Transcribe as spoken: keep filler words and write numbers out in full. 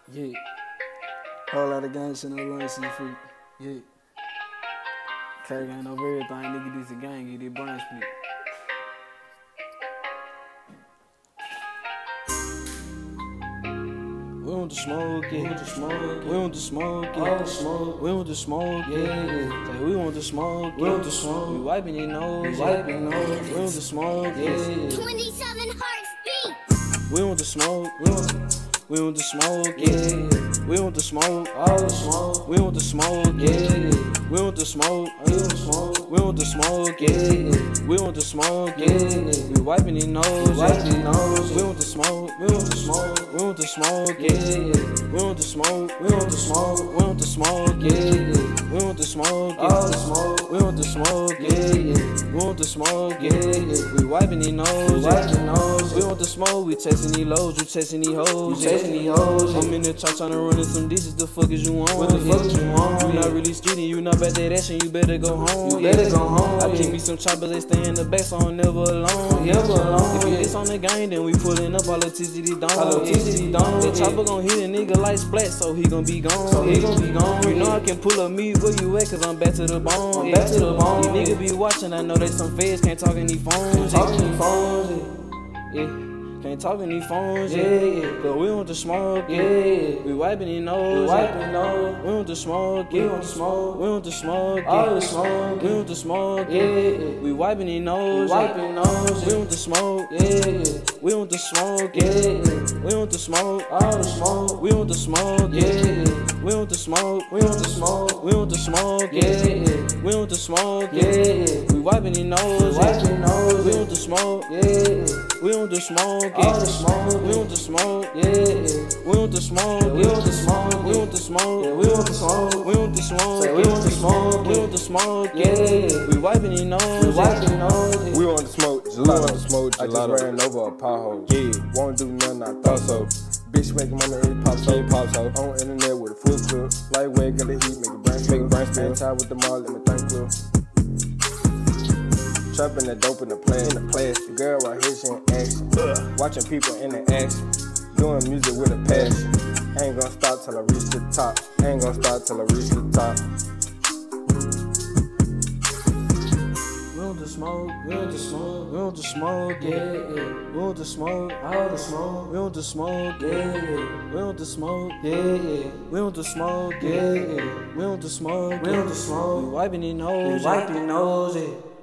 Yeah. Whole lot of gang shit, no lunch, seafood. Yeah. Carry gang over everything, nigga, this a gang, get this brain split. We want the smoke, yeah. We want the smoke, we want the smoke, yeah. All the smoke, we want the smoke, yeah. yeah. Say we want the smoke, we want the smoke. We wiping your nose, we wiping nose. We want the smoke, yeah. twenty-seven hearts beat. We want the smoke, we want the, we want the smoke, yeah. We want the smoke, all the smoke. We want the smoke, yeah. We want the smoke, we want the smoke. We want the smoke, yeah. We want the smoke, yeah. We wiping your nose, wiping your nose. We want the smoke, we want the smoke. We want the smoke, yeah. We want the smoke, we want the smoke. We want the smoke, yeah. We want the smoke, all the smoke. We want the smoke, yeah. We want the smoke, yeah. We wiping your nose, wiping your nose. We want the smoke, we chasing these loads, you chasing these hoes, you chasing these hoes. I'm in the church trying to run in some dishes. The fuck is you on? What the fuck is you on? You not really skinny, you not about that action. You better go home. You better go home. I keep me some choppers, they stay in the back, so I'm never alone. Never alone. If you diss on the game, then we pulling up all the electricity down. Electricity down. That chopper gon' hit a nigga like splat, so he gon' be gone. So he gon' be gone. You know I can pull up me where you at, cause I'm back to the bone. I'm back to the bone. These niggas be watching, I know they some feds can't talk in these phones. Talk in these phones, yeah. Can't talk in these phones, yeah, yeah. Cause we want the smoke, yeah, yeah. We wiping your nose, we wiping your nose. We want the smoke, yeah. We want the smoke, we want the smoke, yeah. All the smoke, we want the smoke, yeah, yeah. We wiping your nose, we wiping your nose. We want the smoke, yeah, yeah. We want the smoke, yeah, yeah. We want the smoke, all the smoke. We want the smoke, yeah, yeah. We want the smoke, we want the smoke. We want the smoke, yeah, yeah. We want the smoke, yeah, yeah. We wiping your nose, wiping your nose. We want the smoke, yeah, yeah. We want the smoke. All the smoke, we want the smoke, yeah, yeah. We want the smoke, yeah, we want the smoke, we want the smoke, yeah, we want the smoke, we want the smoke, we want the smoke, we want the smoke, yeah, yeah. We wiping your nose, we wiping your nose. We want the smoke, gelato. We want the smoke, gelato. I just ran over a pothole, yeah. Won't do nothing, I thought so. Bitch making money, it pops so, pops so. On internet with a full clip, lightweight, got the heat, make a brain, make a brain spin. Tied with the mall, let me think clear. Trapping the dope in the plan, in the plastic. Girl right here, she in action. Ugh. Watching people in the action. Doing music with a passion. Ain't gonna stop till I reach the top. Ain't gonna stop till I reach the top. We want the smoke, we want the smoke, we want the smoke, yeah, yeah. We want the smoke, all the smoke. We want the smoke, yeah, yeah. We want the smoke, yeah, yeah. We want the smoke, yeah, yeah. We want the smoke, we want the smoke. We wiping your nose, we wiping your nose, yeah.